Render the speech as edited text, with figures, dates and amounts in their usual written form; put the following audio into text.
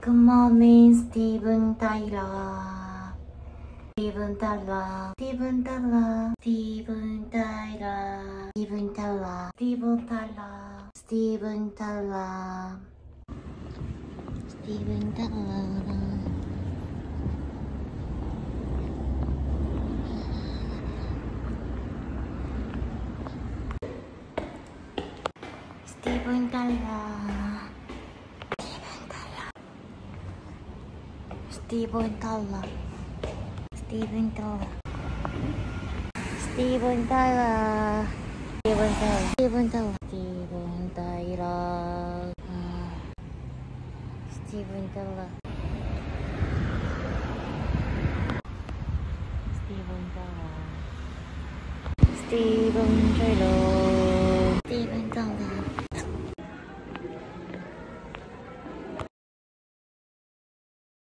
Good morning, Steven Tyler. Steven Tyler. Steven Tyler. Steven Tyler. Steven Tyler. Steven Tyler. Steven Tyler. Steven Tyler. Steven Tyler. Steven Tyler. Steven Tyler. Steven Tyler. Steven Tyler. Steven Tyler. Steven Tyler. Steven Tyler. Steven Tyler. Steven Tyler.